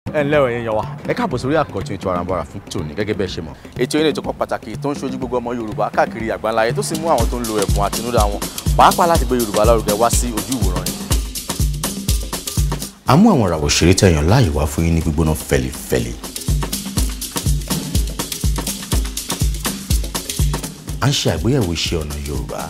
ẹ ǹlẹ́ o ẹ̀yin wa ẹ káàbọ̀ sórí àkọ́tún ètò Arambara fún tòní gẹ́gẹ́ bẹ́ẹ̀ ṣe mọ̀. Ètò eré ètò kan pàtàkì tó ń ṣojú gbogbo ọmọ Yorùbá káàkiri àgbáńláyé tó sì mú àwọn tó ń lo ẹ̀bùn àtinúdá wọn pàápàá láti gbé Yorùbá lárugẹ wá sí ojú ìwòran yìí. A mú àwọn ìràwọ̀ òṣèré tẹ̀yàn láàyè wá fún yín ní gbígbóná fẹ̀lifẹ̀li. À ń ṣe àgbéyẹ̀wò iṣẹ́ ọnà Yorùbá.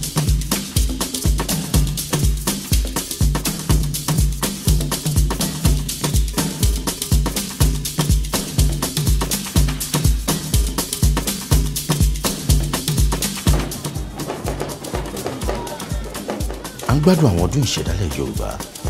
À ń gbádùn àwọn ọdún ìṣẹ̀dálẹ̀ Yorùbá.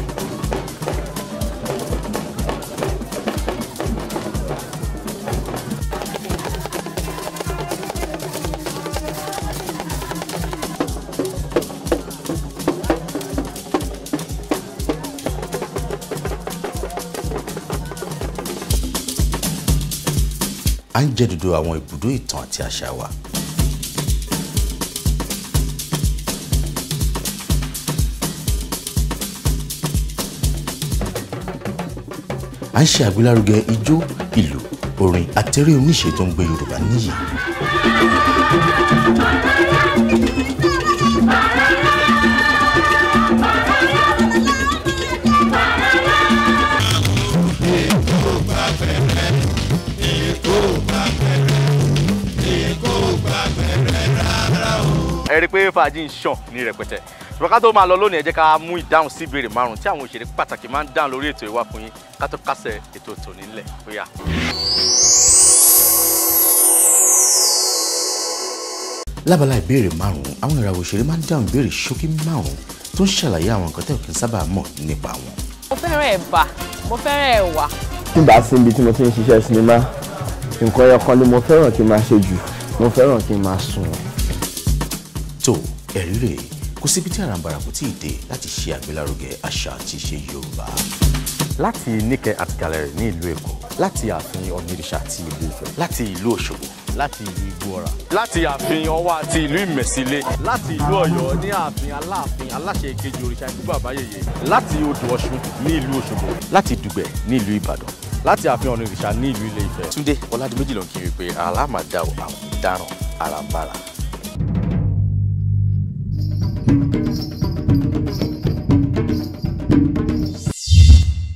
À ń jẹ́ dúdú àwọn ibùdó ìtàn àti àṣà wa. À ń ṣe àgbélárugẹ ijó, ìlù, orin àtẹ̀ré oníṣe tó ń gbé Yorùbá níyì. Ẹ rí i pé fàájì ń ṣàn ní rẹpẹtẹ ṣùgbọ́n ká tó máa lọ lónìí ẹ jẹ́ ká mú ìdáhùn sí ìbéèrè márùn-ún tí àwọn òṣèré pàtàkì máa ń dáhùn lórí ètò ìwà fún yín ká tó kásẹ̀ ètò tòní nílẹ̀ bóyá. Lábala ìbéèrè márùn-ún àwọn ìràwọ̀ òṣèré máa ń dáhùn ìbéèrè ṣókí márùn-ún tó ń ṣàlàyé àwọn nǹkan tẹ́ ò kí ń sábà mọ̀ nípa wọn. Mo fẹ́ràn ẹ̀bà, mo fẹ́ràn ẹ̀wà. Tí bá sí ibi tí mo ti ń ṣiṣẹ́ sinimá nǹkan ẹyọkan ni mo fẹ́ràn kí n máa ṣe jù mo fẹ́ràn kí n máa sùn. Tó ẹ̀rí rèé kò síbi tí Arambara kò tíì dé láti ṣe àgbélárugẹ àṣà àti ìṣe Yorùbá. Láti Níkẹ́ Art Gallery ní ìlú Èkó, láti ààfin Ọ̀nìrìṣà àti ìlú Ifẹ̀, láti ìlú Òṣogbo, láti ìlú Ìgbòọ̀rà, láti ààfin Ọ̀wọ̀ àti ìlú Ìmẹ̀sílẹ̀, láti ìlú Ọ̀yọ́ ní ààfin Aláàfin Aláṣẹ Ìkejì òrìṣà ikú bàbá yèyé, láti odò Ọ̀ṣun ní ìlú Òṣogbo, láti Dùgbẹ̀ ní ìlú Ìbàdàn, láti ààfin Ọ̀nìrìṣà ní ìlú Ilé Ifẹ̀. Túndé Oladimeji ló ń kiri pé alámàdá àwọn ìdáràn Arambara.